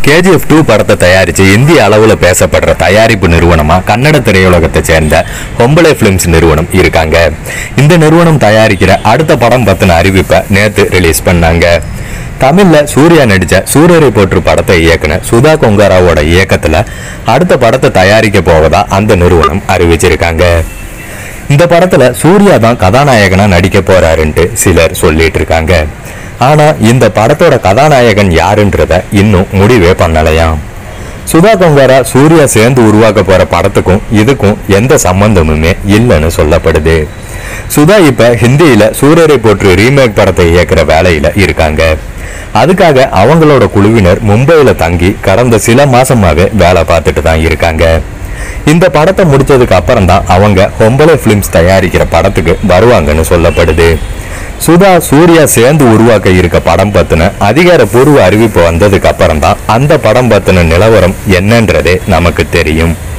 KGF 2 படத்தை தயாரித்து இந்திய அளவில் பேசப்படுற தயாரிப்பு நிறுவனமாக கன்னட திரையுலகத்தை சேர்ந்த ஹொம்பளை ஃபிலிம்ஸ் நிறுவனம் இருக்காங்க. இந்த நிறுவனம் தயாரிக்கிற அடுத்த படம் பற்றின அறிவிப்பை நேற்று ரிலீஸ் பண்ணாங்க. தமிழில் சூர்யா நடித்த சூரரை போற்று படத்தை இயக்குன சுதா கொங்காராவோட இயக்கத்தில் அடுத்த படத்தை தயாரிக்க போவதா அந்த நிறுவனம் அறிவிச்சிருக்காங்க. இந்த படத்தில் சூர்யா தான் கதாநாயகனாக நடிக்க போறாருன்ட்டு சிலர் சொல்லிட்டு இருக்காங்க. ஆனால் இந்த படத்தோட கதாநாயகன் யாருன்றத இன்னும் முடிவே பண்ணலையாம். சுதா கொங்காரா சூர்யா சேர்ந்து உருவாக்க போற படத்துக்கும் இதுக்கும் எந்த சம்பந்தமுமே இல்லைன்னு சொல்லப்படுது. சுதா இப்ப ஹிந்தியில சூரரை போற்று ரீமேக் படத்தை இயக்குற வேலையில இருக்காங்க. அதுக்காக அவங்களோட குழுவினர் மும்பையில தங்கி கடந்த சில மாசமாவே வேலை பார்த்துட்டு தான் இருக்காங்க. இந்த படத்தை முடிச்சதுக்கு அப்புறம் தான் அவங்க ஹொம்பளை ஃபிலிம்ஸ் தயாரிக்கிற படத்துக்கு வருவாங்கன்னு சொல்லப்படுது. சுதா சூர்யா சேர்ந்து உருவாக்க இருக்க படம் பத்தின அதிகாரப்பூர்வ அறிவிப்பு வந்ததுக்கு அப்புறம் தான் அந்த படம் பத்தின நிலவரம் என்னன்றதே நமக்கு தெரியும்.